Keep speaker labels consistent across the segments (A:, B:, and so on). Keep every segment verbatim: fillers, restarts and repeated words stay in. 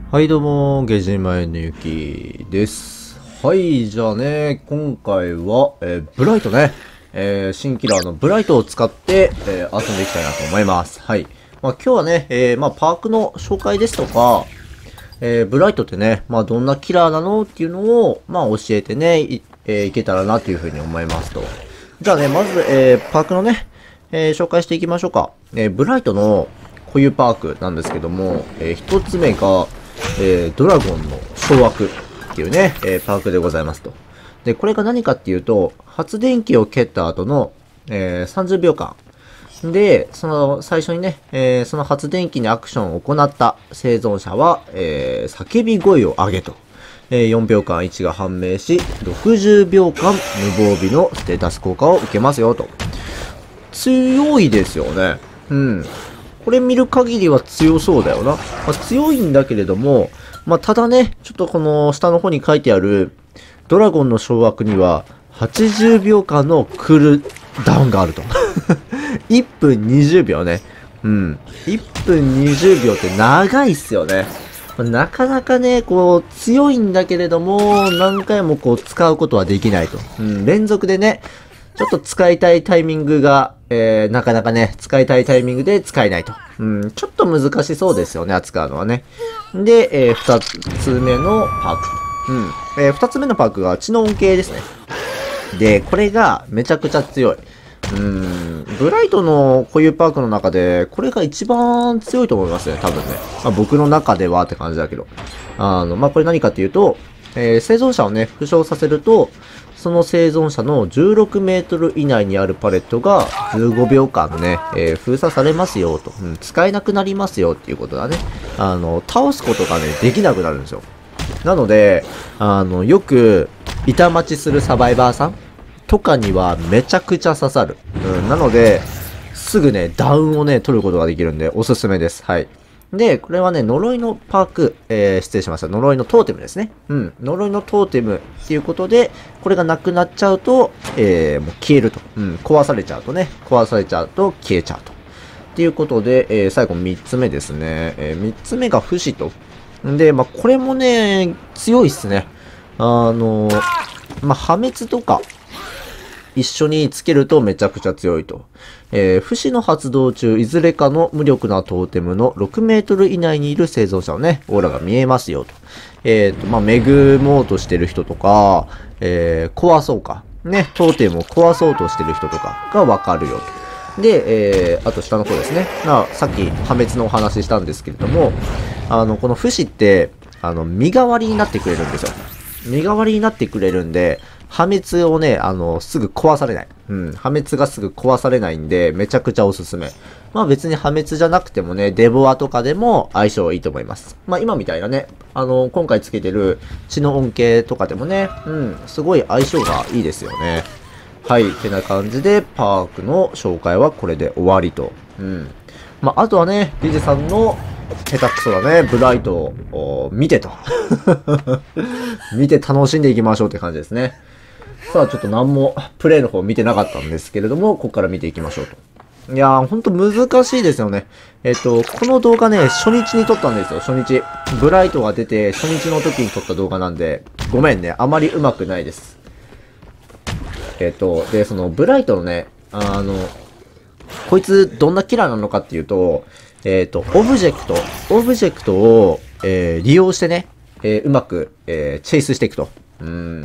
A: はい、どうも、下島へのゆきです。はい、じゃあね、今回は、えーブライトね、えー新キラーのブライトを使って、えー遊んでいきたいなと思います。はい。まあ今日はね、えーまあパークの紹介ですとか、えーブライトってね、まあどんなキラーなのっていうのを、まあ教えてね、い、えーいけたらなというふうに思いますと。じゃあね、まず、えーパークのね、えー紹介していきましょうか。えーブライトの固有パークなんですけども、えー一つ目が、えードラゴンの掌握っていうね、えーパークでございますと。で、これが何かっていうと、発電機を蹴った後の、えーさんじゅうびょうかん。で、その、最初にね、えーその発電機にアクションを行った生存者は、えー叫び声を上げと。えーよんびょうかん位置が判明し、ろくじゅうびょうかん無防備のステータス効果を受けますよと。強いですよね。うん。これ見る限りは強そうだよな。まあ、強いんだけれども、まあ、ただね、ちょっとこの下の方に書いてある、ドラゴンの掌握には、はちじゅうびょうかんのクールダウンがあると。いっぷんにじゅうびょうね。うん。いっぷんにじゅうびょうって長いっすよね。なかなかね、こう、強いんだけれども、何回もこう、使うことはできないと。うん、連続でね、ちょっと使いたいタイミングが、えー、なかなかね、使いたいタイミングで使えないと。うん、ちょっと難しそうですよね、扱うのはね。で、えー、二つ目のパーク。うん。えー、二つ目のパークが知能恩恵ですね。で、これがめちゃくちゃ強い。うーん、ブライトの固有パークの中で、これが一番強いと思いますね、多分ね。まあ、僕の中ではって感じだけど。あの、まあ、これ何かっていうと、えー、生存者をね、負傷させると、その生存者のじゅうろくメートル以内にあるパレットがじゅうごびょうかんね、えー、封鎖されますよと、うん。使えなくなりますよっていうことだね。あの、倒すことがね、できなくなるんですよ。なので、あの、よく、板待ちするサバイバーさんとかにはめちゃくちゃ刺さる。うん、なので、すぐね、ダウンをね、取ることができるんで、おすすめです。はい。で、これはね、呪いのパーク、えー、失礼しました。呪いのトーテムですね。うん。呪いのトーテムっていうことで、これがなくなっちゃうと、えー、もう消えると。うん。壊されちゃうとね。壊されちゃうと消えちゃうと。っていうことで、えー、最後みっつめですね。えー、みっつめが不死と。で、まあ、これもね、強いっすね。あのー、まあ、破滅とか、一緒につけるとめちゃくちゃ強いと。えー、不死の発動中、いずれかの無力なトーテムのろくメートル以内にいる生存者のね、オーラが見えますよと。えっ、ー、と、まあ、恵もうとしてる人とか、えー、壊そうか。ね、トーテムを壊そうとしてる人とかがわかるよと。で、えー、あと下の方ですね。まあ、さっき破滅のお話ししたんですけれども、あの、この不死って、あの、身代わりになってくれるんですよ。身代わりになってくれるんで、破滅をね、あの、すぐ壊されない。うん。破滅がすぐ壊されないんで、めちゃくちゃおすすめ。まあ別に破滅じゃなくてもね、デボアとかでも相性いいと思います。まあ今みたいなね、あの、今回つけてる血の恩恵とかでもね、うん、すごい相性がいいですよね。はい。てな感じで、パークの紹介はこれで終わりと。うん。まああとはね、リゼさんの下手くそだね、ブライトを見てと。見て楽しんでいきましょうって感じですね。さあ、ちょっと何もプレイの方見てなかったんですけれども、ここから見ていきましょうと。いやー、ほんと難しいですよね。えっと、この動画ね、初日に撮ったんですよ、初日。ブライトが出て、初日の時に撮った動画なんで、ごめんね、あまり上手くないです。えっと、で、その、ブライトのね、あの、こいつどんなキラーなのかっていうと、えっと、オブジェクト、オブジェクトを、えー、利用してね、えー、うまく、えー、チェイスしていくと。うん。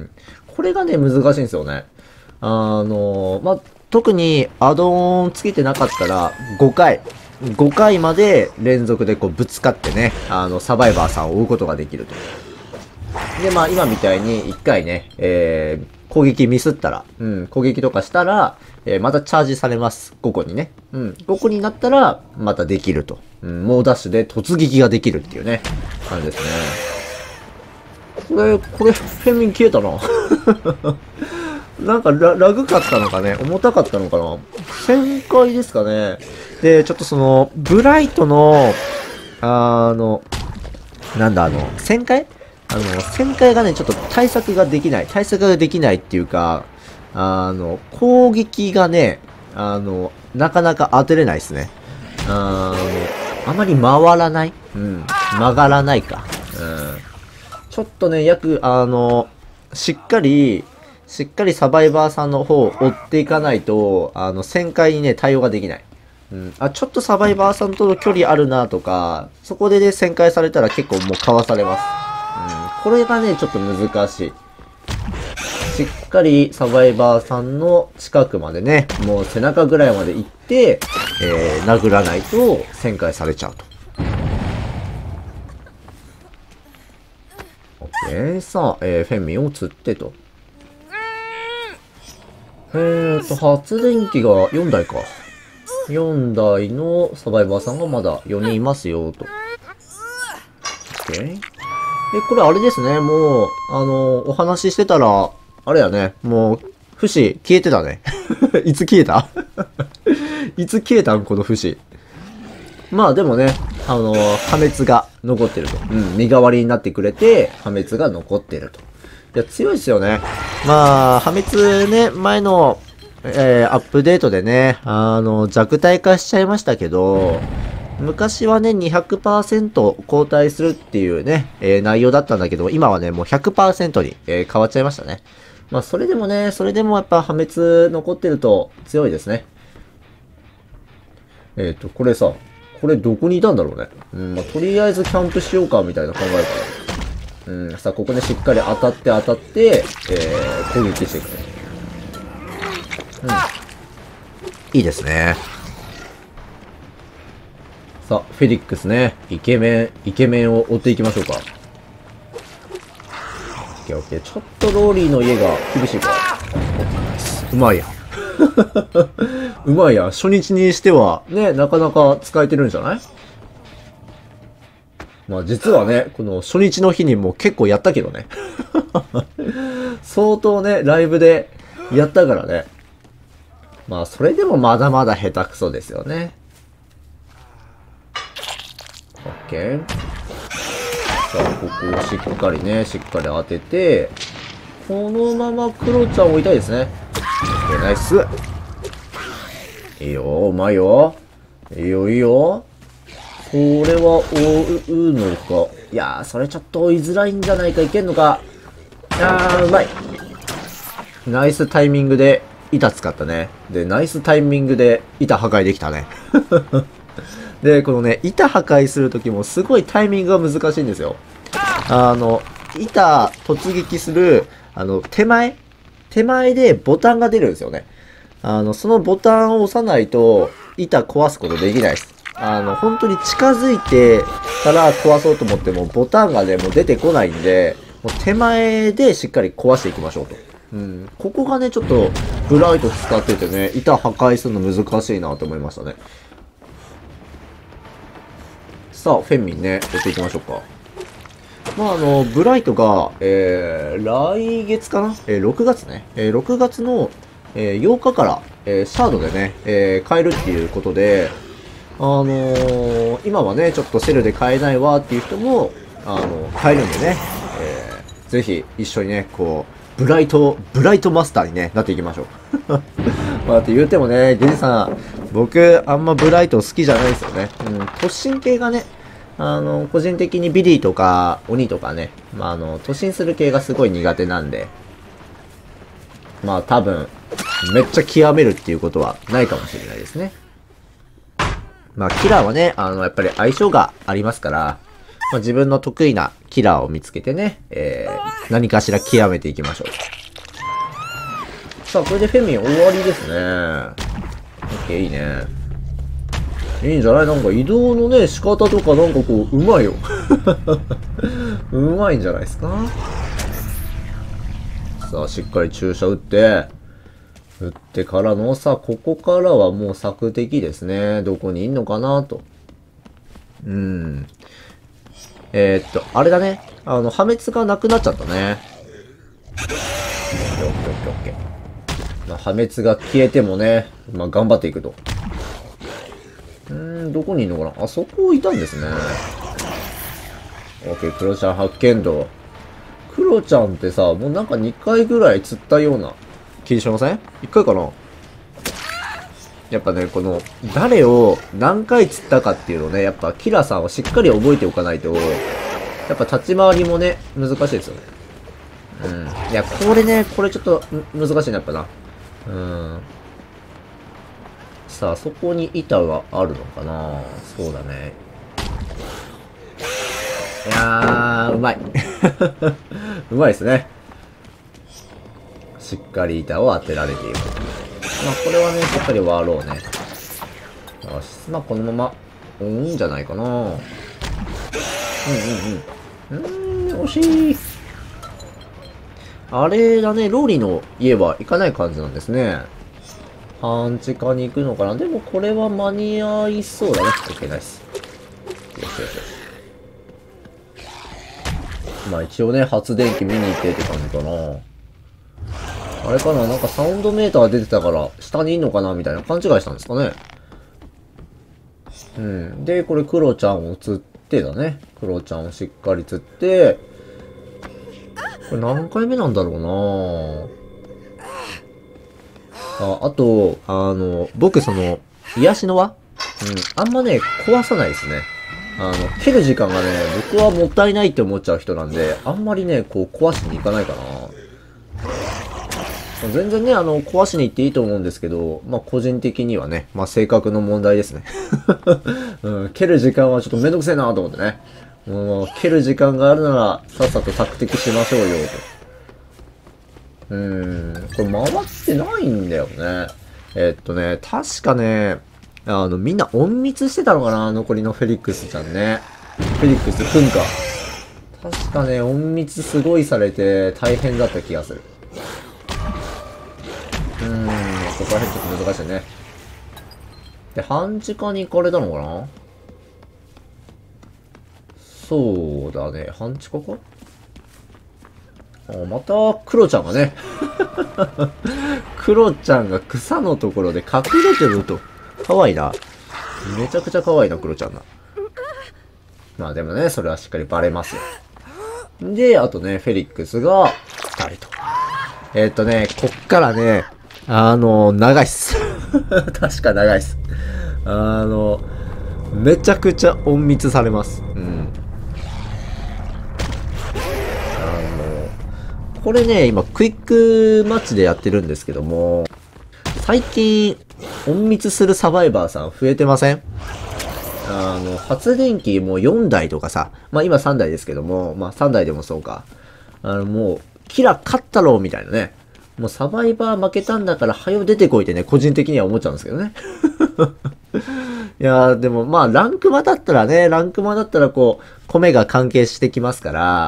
A: これがね、難しいんですよね。あのー、まあ、特にアドオンつけてなかったら、ごかい、ごかいまで連続でこうぶつかってね、あの、サバイバーさんを追うことができると。で、まあ、今みたいにいっかいね、えー、攻撃ミスったら、うん、攻撃とかしたら、えー、またチャージされます。ごこにね。うん、ごこになったら、またできると。うん、猛ダッシュで突撃ができるっていうね、感じですね。これ、これ、フェミン消えたな。なんかラ、ラグかったのかね、重たかったのかな。旋回ですかね。で、ちょっとその、ブライトの、あの、なんだ、あの、旋回あの、旋回がね、ちょっと対策ができない。対策ができないっていうか、あの、攻撃がね、あの、なかなか当てれないですね。あの、あまり回らない。うん。曲がらないか。うちょっとね、約、あの、しっかり、しっかりサバイバーさんの方を追っていかないと、あの、旋回にね、対応ができない。うん。あ、ちょっとサバイバーさんとの距離あるなとか、そこでね、旋回されたら結構もうかわされます。うん。これがね、ちょっと難しい。しっかりサバイバーさんの近くまでね、もう背中ぐらいまで行って、えー、殴らないと旋回されちゃうと。オッケー。さあ、えー、フェンミンを釣ってと。えーと、発電機がよんだいか。よんだいのサバイバーさんがまだよにんいますよ、と。オッケー。え、これあれですね。もう、あの、お話ししてたら、あれやね。もう、不死消えてたね。いつ消えたいつ消えたんこの不死。まあでもね、あの、破滅が残ってると。うん、身代わりになってくれて、破滅が残ってると。いや、強いですよね。まあ、破滅ね、前の、えー、アップデートでね、あの、弱体化しちゃいましたけど、昔はね、にひゃくパーセント 交代するっていうね、えー、内容だったんだけど、今はね、もう ひゃくパーセント に、えー、変わっちゃいましたね。まあ、それでもね、それでもやっぱ破滅残ってると強いですね。えっと、これさ、これどこにいたんだろうね。うん、まあ、とりあえずキャンプしようか、みたいな考えから。うん、さあ、ここでしっかり当たって当たって、えー、攻撃していくね。うん。いいですね。さあ、フェリックスね。イケメン、イケメンを追っていきましょうか。オッケーオッケー。ちょっとローリーの家が厳しいか。うまいや。うまいや。初日にしては、ね、なかなか使えてるんじゃない？まあ実はね、この初日の日にも結構やったけどね。相当ね、ライブでやったからね。まあそれでもまだまだ下手くそですよね。オッケー。さあ、ここをしっかりね、しっかり当てて、このままクロちゃんを置いたいですね。オッケー、ナイス。いいよ、うまいよ。いいよ、いいよ。これは追うのか。いやー、それちょっと追いづらいんじゃないか。いけんのか。いやー、うまい。ナイスタイミングで板使ったね。で、ナイスタイミングで板破壊できたね。で、このね、板破壊するときもすごいタイミングが難しいんですよ。あの、板突撃する、あの、手前手前でボタンが出るんですよね。あの、そのボタンを押さないと、板壊すことできないです。あの、本当に近づいてから壊そうと思っても、ボタンがね、もう出てこないんで、もう手前でしっかり壊していきましょうと。うん。ここがね、ちょっと、ブライト使っててね、板破壊するの難しいなと思いましたね。さあ、フェンミンね、やっていきましょうか。まあ、あの、ブライトが、えー、来月かなえー、ろくがつね。えー、ろくがつの、えー、ようかから、えー、シャードでね、えー、買えるっていうことで、あのー、今はね、ちょっとセルで買えないわっていう人も、あの、買えるんでね、えー、ぜひ一緒にね、こう、ブライト、ブライトマスターにね、なっていきましょう。まあ、って言うてもね、ゲジさん、僕、あんまブライト好きじゃないですよね。うん、突進系がね、あの、個人的にビリーとか、鬼とかね、まあ、あの、突進する系がすごい苦手なんで、まあ、多分、めっちゃ極めるっていうことはないかもしれないですね。まあ、キラーはね、あの、やっぱり相性がありますから、まあ、自分の得意なキラーを見つけてね、えー、何かしら極めていきましょう。さあ、これでフェミン終わりですね。オッケー、いいね。いいんじゃない？なんか移動のね、仕方とかなんかこう、うまいよ。うまいんじゃないですか？さあ、しっかり注射打って、打ってからのさ、ここからはもう索敵ですね。どこにいんのかなと。うん。えー、っと、あれだね。あの、破滅がなくなっちゃったね。オッケーオッケーオッケー。まあ、破滅が消えてもね、まあ、頑張っていくと。うーん、どこにいんのかなあそこいたんですね。オッケー、クロちゃん発見度。クロちゃんってさ、もうなんかにかいぐらい釣ったような気しません？ いっ 回かな。やっぱね、この、誰を何回釣ったかっていうのをね、やっぱキラーさんはしっかり覚えておかないと、 やっぱ立ち回りもね、難しいですよね。うん。いや、これね、これちょっと難しいな、やっぱな。うん。さあ、そこに板があるのかな。そうだね。いやー、うまい。うまいですね。しっかり板を当てられている。まあ、これはね、しっかり割ろうね。よし。まあ、このまま、いいんじゃないかな。うんうんうん。うーん、惜しい。あれだね、ローリーの家は行かない感じなんですね。半地下に行くのかな。でもこれは間に合いそうだね。OK、ナイス。よしよしよし。まあ一応ね、発電機見に行ってって感じかな。あれかな、なんかサウンドメーター出てたから、下にいんのかなみたいな勘違いしたんですかね。うん。で、これクロちゃんを釣ってだね。クロちゃんをしっかり釣って、これ何回目なんだろうなあ、あと、あの、僕その、癒しの輪うん。あんまね、壊さないですね。あの、蹴る時間がね、僕はもったいないって思っちゃう人なんで、あんまりね、こう、壊しに行かないかな。全然ね、あの、壊しに行っていいと思うんですけど、まあ、個人的にはね、まあ、性格の問題ですね。うん、蹴る時間はちょっとめんどくせえなと思ってね。もう、蹴る時間があるなら、さっさと索敵しましょうよ、と。うーん、これ回ってないんだよね。えっとね、確かね、あの、みんな隠密してたのかな残りのフェリックスちゃんね。フェリックスくんか。確かね、隠密すごいされて大変だった気がする。うーん、ここら辺ちょっと難しいね。で、半地下に行かれたのかなそうだね、半地下かあ、また、クロちゃんがね。クロちゃんが草のところで隠れてると。かわいいな。めちゃくちゃかわいいな、クロちゃんが。まあでもね、それはしっかりバレますよ。で、あとね、フェリックスがふたりと。えー、っとね、こっからね、あの、長いっす。確か長いっす。あの、めちゃくちゃ隠密されます。うん。あの、これね、今、クイックマッチでやってるんですけども、最近、隠密するサバイバーさん増えてません？あの、発電機もうよんだいとかさ、まあ今さんだいですけども、まあさんだいでもそうか。あの、もう、キラ勝ったろうみたいなね。もうサバイバー負けたんだから、はよ出てこいってね、個人的には思っちゃうんですけどね。いやー、でもまあ、ランクマだったらね、ランクマだったらこう、米が関係してきますから、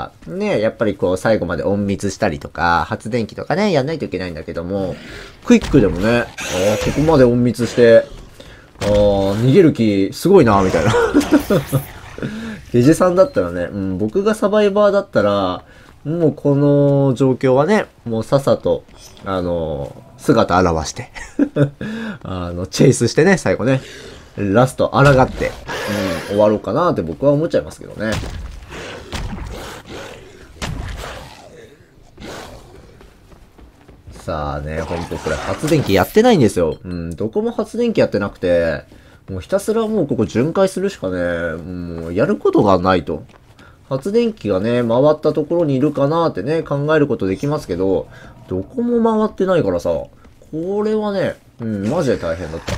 A: ね、やっぱりこう、最後まで隠密したりとか、発電機とかね、やんないといけないんだけども、クイックでもね、あーここまで隠密して、あー逃げる気、すごいなみたいな。ゲジさんだったらね、うん、僕がサバイバーだったら、もうこの状況はね、もうさっさと、あのー、姿現して、あの、チェイスしてね、最後ね、ラスト抗って、うん、終わろうかなって僕は思っちゃいますけどね。さあね、ほんとこれ発電機やってないんですよ。うん、どこも発電機やってなくて、もうひたすらもうここ巡回するしかね、もうやることがないと。発電機がね、回ったところにいるかなってね、考えることできますけど、どこも回ってないからさ、これはね、うん、マジで大変だった。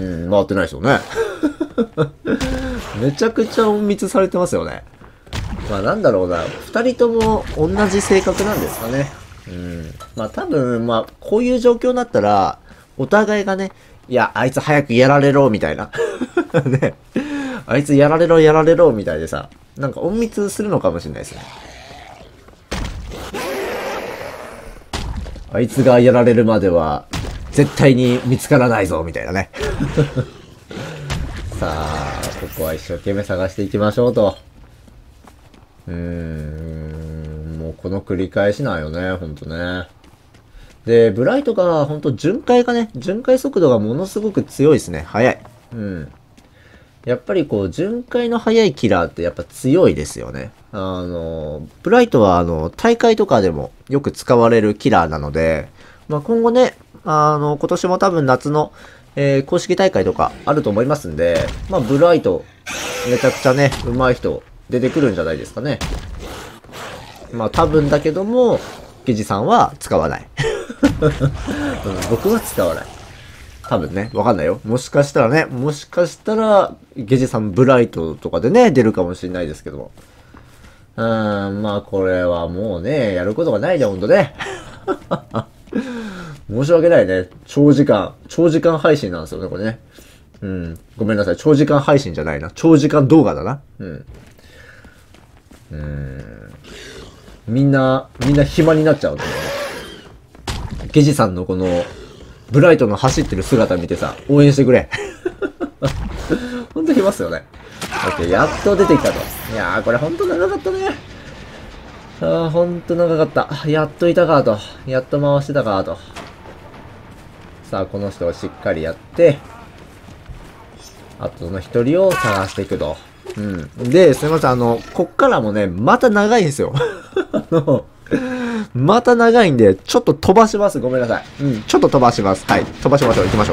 A: うん、回ってないですよね。めちゃくちゃ隠密されてますよね。まあなんだろうな、二人とも同じ性格なんですかね。うん。まあ多分、まあこういう状況になったら、お互いがね、いや、あいつ早くやられろ、みたいな。ね。あいつやられろ、やられろ、みたいでさ、なんか隠密するのかもしれないですね。あいつがやられるまでは、絶対に見つからないぞ、みたいなね。さあ、ここは一生懸命探していきましょうと。うーん、もうこの繰り返しなんよね、ほんとね。で、ブライトが、ほんと巡回がね、巡回速度がものすごく強いですね。速い。うん。やっぱりこう、巡回の速いキラーってやっぱ強いですよね。あの、ブライトはあの、大会とかでもよく使われるキラーなので、まあ、今後ね、あの、今年も多分夏の、えー、公式大会とかあると思いますんで、まあ、ブライトめちゃくちゃね、上手い人出てくるんじゃないですかね。まあ多分だけども、ゲジさんは使わない。うん、僕は使わない。多分ね、わかんないよ。もしかしたらね、もしかしたら、ゲジさんブライトとかでね、出るかもしれないですけども。うーん、まあこれはもうね、やることがないね、ほんとね。申し訳ないね。長時間、長時間配信なんですよね、これね。うん。ごめんなさい。長時間配信じゃないな。長時間動画だな。うん。うーん。みんな、みんな暇になっちゃうと思うね。ゲジさんのこの、ブライトの走ってる姿見てさ、応援してくれ。ほんと暇っすよね。オッケー、やっと出てきたと。いやー、これほんと長かったね。あー、ほんと長かった。やっといたかと。やっと回してたかと。さあ、この人をしっかりやって、あとの一人を探していくと。うん。で、すいません、あの、こっからもね、また長いんですよ。あの、また長いんで、ちょっと飛ばします。ごめんなさい。うん、ちょっと飛ばします。はい、飛ばしましょう。行きましょう。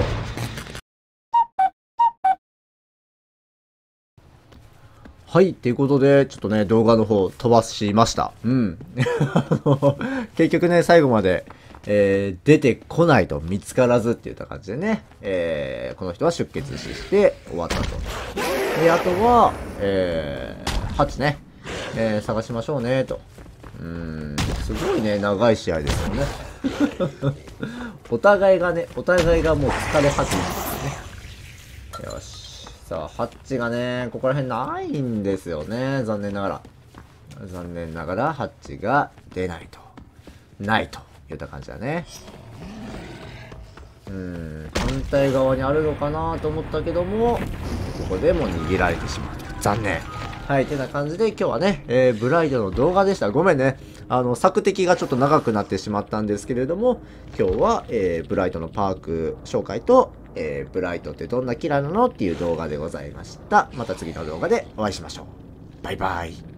A: はい、ということで、ちょっとね、動画の方飛ばしました。うん。あの結局ね、最後まで、えー、出てこないと見つからずって言った感じでね、えー、この人は出血死して終わったと。で、あとは、えー、ハチね、えー、探しましょうね、と。うーん、すごいね、長い試合ですよね。お互いがね、お互いがもう疲れ始めですよね。よし。さあ、ハッチがね、ここら辺ないんですよね。残念ながら。残念ながら、ハッチが出ないと。ないといった感じだね。うーん、反対側にあるのかなと思ったけども、ここでも逃げられてしまうと。残念。はい、てな感じで今日はね、えー、ブライトの動画でした。ごめんね。あの、索敵がちょっと長くなってしまったんですけれども、今日は、えー、ブライトのパーク紹介と、えー、ブライトってどんなキラーなのっていう動画でございました。また次の動画でお会いしましょう。バイバイ。